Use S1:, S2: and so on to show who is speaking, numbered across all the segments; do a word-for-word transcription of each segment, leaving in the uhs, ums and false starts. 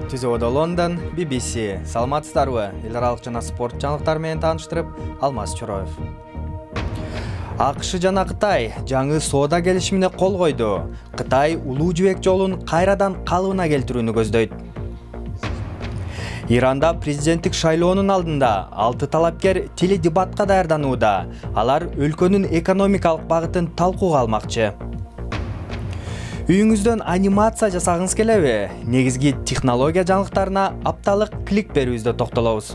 S1: Түзөөдө Лондон, би би си. Саламатсыздарбы? Эл аралык жана спорт жаңылыктары менен тааныштырып, Алмаз Чороев. АКШ жана Кытай жаңы соода келишимине кол койду. Кытай улуу жибек жолун кайрадан калыбына келтирүүнү көздөйт. Иранда президенттик шайлоонун алдында алты талапкер теледебатка даярданууда. Алар өлкөнүн экономикалык багытын талкууга алмакчы. Үйүңүздөн анимация жасагыңыз келеби? Негизги технология жаңылыктарына апталык клик берүүбүздө токтолобуз.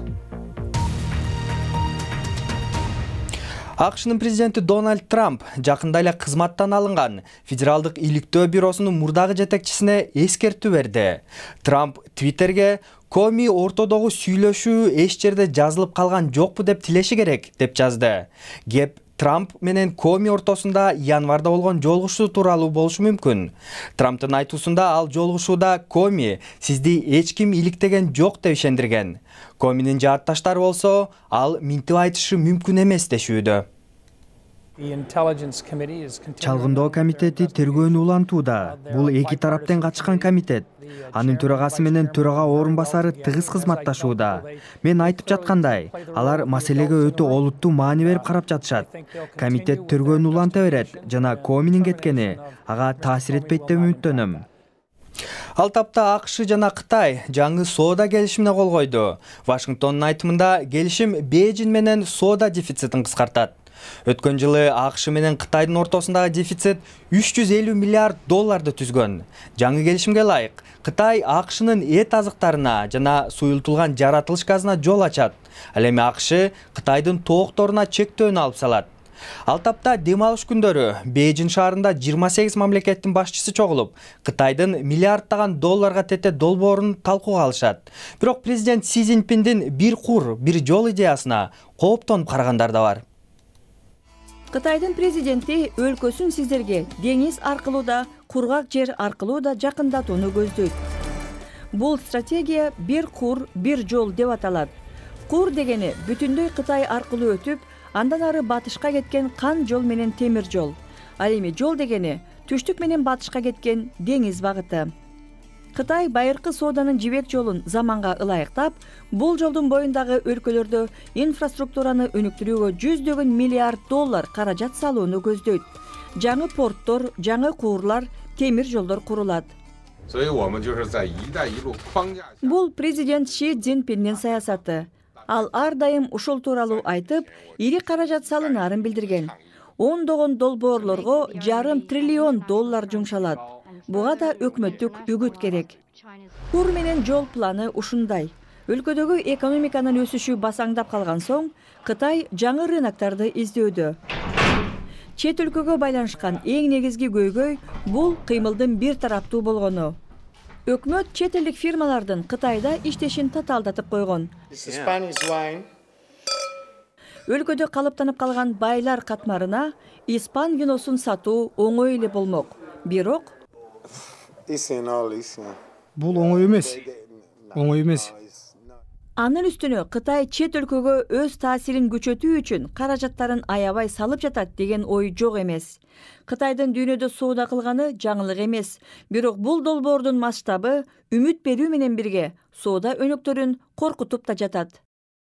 S1: АКШнын президенти Дональд Трамп жакында эле кызматтан алынган Федералдык иликтөө бюросунун мурдагы жетекчисине эскертүү берди. Трамп Твиттерге Коми ортодогу сүйлөшүү эч жерде жазылып калган жокпу деп тилеши керек деп жазды. Геп Трамп менен Коми ортосунда январда болгон жолугушуу тууралуу болушу мүмкүн. Трамптын айтуусунда ал жолугушууда Коми сизди эч ким иликтеген жок деп ишендирген. Коминин жаатташтары болсо ал минтип айтышы мүмкүн эмес дешүүдө.
S2: Чалгындоо комитети тергөөнү улантууда. Бул эки тараптан качкан комитет. Анын төрагасы менен төрага орун басары тыгыз кызматташууда. Мен айтып жаткандай, алар маселеге өтө олуттуу маани берип карап жатышат. Комитет тергөөнү уланта берет жана Коминин кеткени ага таасир этпейт деп үмүттөнөм.
S1: Ал тапта АКШ жана Кытай жаңы соода келишимине кол койду. Вашингтондун айтымында келишим Бейжин менен соода дефицитин кыскартат. Өткөн жылы АКШ менен Кытайдын ортосундагы дефицит үч жүз элүү миллиард долларды түзгөн. Жаңы келишимге ылайык, Кытай АКШнын эт азыктарына жана суюлтулган жаратылыш газына жол ачат. Ал эми АКШ Кытайдын тоокторуна чектөөнү алып салат. Ал тапта дем алыш күндөрү Бейжин шаарында жыйырма сегиз мамлекеттин башчысы чогулуп, Кытайдын миллиарддаган долларга тете долбоорун талкууга алышат. Бирок президент Си Цзиньпиндин бир кур, бир жол идеясына кооптонуп карагандар да бар.
S3: Кытайдын президенти өлкөсүн сиздерге деңиз аркылуу да, кургак жер аркылуу да жакындатууну көздөйт. Бул стратегия бир кур, бир жол деп аталат. Кур дегени бүтүндөй Кытай аркылуу өтүп, андан ары батышка кеткен кан жол менен темир жол. Ал эми жол дегени түштүк менен батышка кеткен деңиз багыты. Кытай байыркы сооданын жибек жолун заманга ылайыктап, бул жолдун боюндагы өлкөлөрдө инфраструктураны өнүктүрүүгө жүздөгөн миллиард доллар каражат салууну көздөйт. Жаңы порттор, жаңы куурлар, темир жолдор курулат. Бул президент Си Цзиньпиндин саясаты. Ал ар дайым ушул тууралуу айтып, ири каражат салынаарын билдирген. Ондогон долбоорлорго жарым триллион доллар жумшалат. Буга да өкмөттүк үгүт керек. Кур менен жол планы ушундай. Өлкөдөгү экономиканын өсүшү басаңдап калган соң, Кытай жаңы рыноктарды издөөдө. Чет өлкөгө байланышкан эң негизги көйгөй бул кыймылдын бир тараптуу болгону. Өкмөт чет элдик фирмалардын Кытайда иштешин татаалдатып койгон. Өлкөдө калыптанып калган байлар катмарына испан виносун сатуу оңой эле болмок. Бирок
S2: Бул оңой эмес. Оңой эмес.
S3: Анын үстүнө Кытай чет өлкөгө өз таасирин күчөтүү үчүн каражаттарын аябай салып жатат деген ой жок эмес. Кытайдын дүйнөдө соода кылганы жаңылык эмес. Бирок бул долбоордун масштабы үмүт берүү менен бирге соода өнөктөрүн коркутуп да жатат.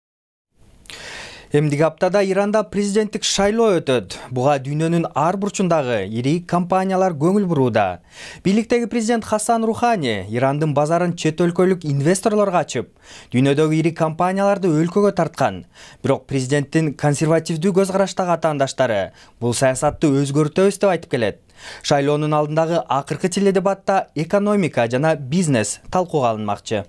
S1: Эмдиги аптада Иранда президенттик шайлоо өтөт. Буга дүйнөнүн ар бурчундагы ири компаниялар көңүл бурууда. Бийликтеги президент Хасан Рухани Ирандын базарын чет өлкөлүк инвесторлорго ачып, дүйнөдөгү ири компанияларды өлкөгө тарткан. Бирок президенттин консервативдүү көз караштагы атаандаштары бул саясатты өзгөртөбүз деп айтып келет. Шайлоонун алдындагы акыркы теледебатта экономика жана бизнес талкууга алынмакчы.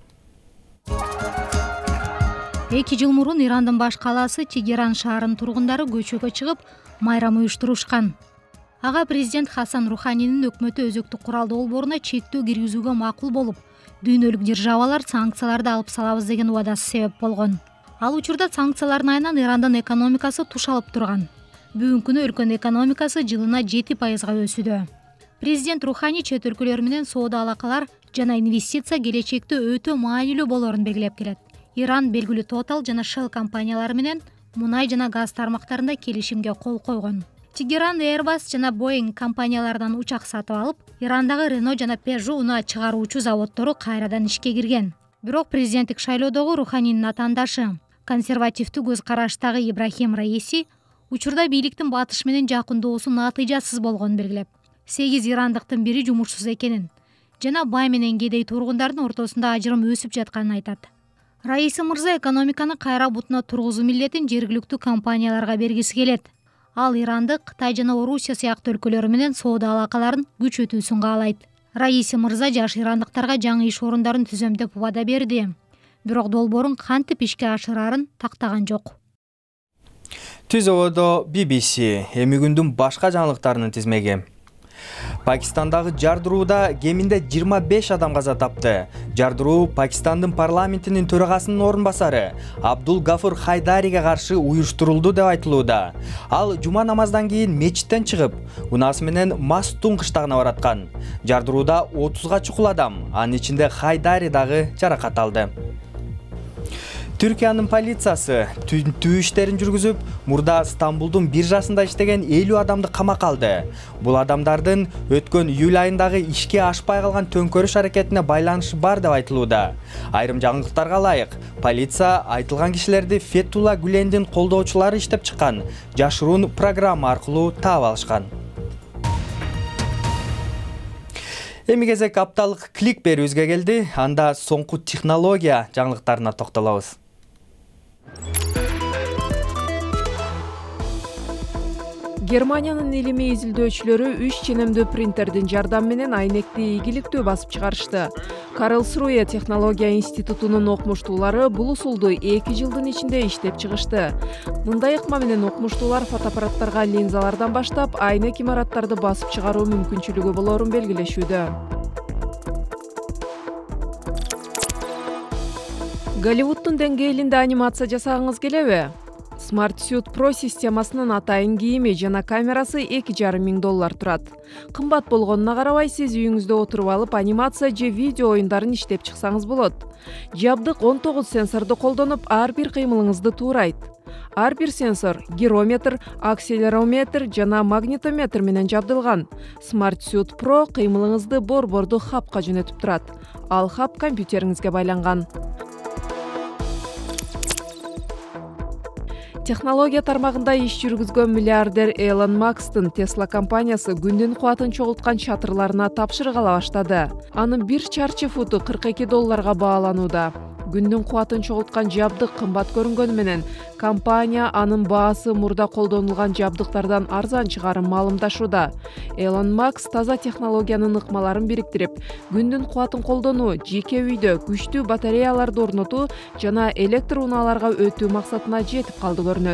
S4: Эки жыл мурун Ирандын баш калаасы Тегеран шаарынын тургундары көчөгө чыгып, майрам уюштурушкан. Ага президент Хасан Руханинин өкмөтү өзөктүк куралдуу долбооруна чектөө киргизүүгө макул болуп, дүйнөлүк державалар санкцияларды алып салабыз деген убадасы себеп болгон. Ал учурда санкциялардын айынан Ирандын экономикасы туш алып турган. Бүгүнкү күнү өлкөнүн экономикасы жылына жети пайызга өсүүдө. Президент Рухани чет өлкөлөр менен соода алакалар жана инвестиция келечекте өтө маанилүү болоорун белгилеп келет. Иран белгилүү Total жана Shell компаниялары менен мунай жана газ тармактарында келишимге кол койгон. Тегеран Airbus жана Boeing компанияларынан учак сатып алып, Ирандагы Renault жана Peugeot унаа чыгаруучу заводдору кайрадан ишке кирген. Бирок президенттик шайлоодогу Руханинин атаандашы, консервативдүү көз караштагы Ибрахим Раиси учурда бийликтин батыш менен жакындоосу натыйжасыз болгонун белгилеп, сегиз ирандыктын бири жумушсуз экенин жана бай менен кедей тургундардын ортосунда ажырым өсүп жатканын айтат. Раиси мырза экономиканы кайра бутуна тургузуу милдетин жергиликтүү компанияларга бергиси келет. Ал Иранды Кытай жана Орусия сыяктуу өлкөлөр менен соода алакаларын күчөтүүсүн каалайт. Раиси мырза жаш ирандыктарга жаңы иш орундарын түзөм деп убада берди. Бирок долбоорун кантип ишке ашырарын тактаган жок.
S1: Түзөбөдө би би си, эми күндүн башка жаңылыктарынын тизмеги. Пакистандагы жардырууда кеминде жыйырма беш адам каза тапты. Жардыруу Пакистандын парламентинин төрагасынын орун басары Абдул Гафур Хайдариге каршы уюштурулду деп айтылууда. Ал жума намаздан кийин мечиттен чыгып, унаасы менен Мастун кыштагына бараткан. Жардырууда отузга чукул адам, анын ичинде Хайдари дагы жаракат алды. Түркиянын полициясы түнтүү иштерин жүргүзүп, мурда Стамбулдун биржасында иштеген элүү адамды камакка алды. Бул адамдардын өткөн июль айындагы ишке ашпай калган төңкөрүш аракетине байланышы бар деп айтылууда. Айрым жаңылыктарга ылайык, полиция айтылган кишилерди Фетулла Гүлендин колдоочулары иштеп чыккан жашыруун программа аркылуу таап алышкан. Эми кезек апталык клик берүүбүзгө келди. Анда соңку технология жаңылыктарына токтолобуз.
S5: Германиянын илимий изилдөөчүлөрү үч ченемдүү принтердин жардамы менен айнекти ийгиликтүү басып чыгарышты. Карлсруэ технология институтунун окумуштуулары бул усулду эки жылдын ичинде иштеп чыгышты. Мындай ыкма менен окумуштуулар фотоаппараттарга линзалардан баштап айнек имараттарды басып чыгаруу мүмкүнчүлүгү болорун белгилешүүдө. Голливудтун деңгээлинде анимация жасагыңыз келеби? Smart Suit Pro системасынын атайын кийими жана камерасы эки жарым миң доллар турат. Кымбат болгонуна карабай, сиз үйүңүздө отуруп алып анимация же видео оюндарын иштеп чыксаңыз болот. Жабдык он тогуз сенсорду колдонуп, ар бир кыймылыңызды туурайт. Ар бир сенсор гирометр, акселерометр жана магнитометр менен жабдылган. Smart Suit Pro кыймылыңызды борборду хабка жөнөтүп турат. Ал хаб компьютериңизге байланган. Технология тармагында иш жүргүзгөн миллиардер Элон Макстын Tesla компаниясы күндүн кубатын чогулткан чатырларына тапшырык ала баштады. Анын бир чарчы футу кырк эки долларга бааланууда. Күндүн кубатын чогулткан жабдык кымбат көрүнгөнү менен компания анын баасы мурда колдонулган жабдыктардан арзан чыгарын маалымдашууда. Элон Макс таза технологиянын ыкмаларын бириктирип, күндүн кубатын колдонуу, жеке үйдө күчтүү батареяларды орнотуу жана электр унааларга өтүү максатына жетип калды көрүнөт.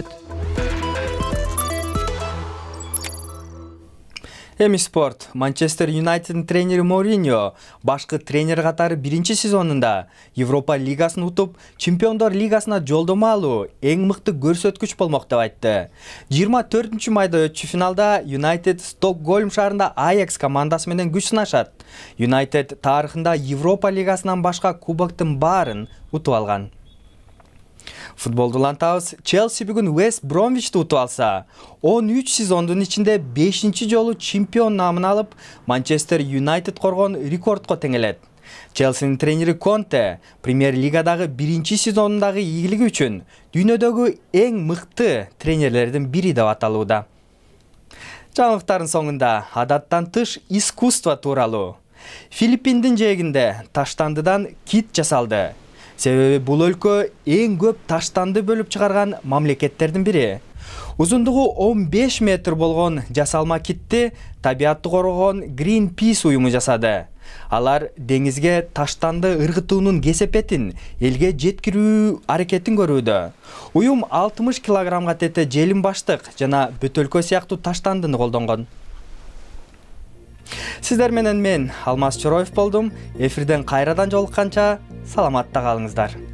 S1: Эми спорт. Манчестер Юнайтеддин тренери Мориньо башкы тренер катары биринчи сезонунда Европа лигасын утуп, Чемпиондор лигасына жолдомо алуу эң мыкты көрсөткүч болмок деп айтты. жыйырма төртүнчү майда өтчү финалда Юнайтед Стокгольм шаарында Аякс командасы менен күч сынашат. Юнайтед тарыхында Европа лигасынан башка кубоктун баарын утуп алган. Футболду улантабыз. Челси бүгүн Вест Бромвичти утуп алса, он үч сезондун ичинде бешинчи жолу чемпион наамын алып, Манчестер Юнайтед коргон рекордко теңелет. Челсинин тренери Конте Премьер лигадагы биринчи сезонундагы ийгилиги үчүн дүйнөдөгү эң мыкты тренерлердин бири деп аталууда. Жаңылыктардын соңунда адаттан тыш искусство тууралуу. Филиппиндин жээгинде таштандыдан кит жасалды. Себеби бул өлкө эң көп таштанды бөлүп чыгарган мамлекеттердин бири. Узундугу он беш метр болгон жасалма китти табиатты коргогон Greenpeace уюму жасады. Алар деңизге таштанды ыргытуунун кесепетин элге жеткирүү аракетин көрүүдө. Уюм алтымыш килограммга тете желим баштык жана бөтөлкө сыяктуу таштандыны колдонгон. Сиздер менен мен Алмаз Чороев болдум. Эфирден кайрадан жолукканча саламатта калыңыздар.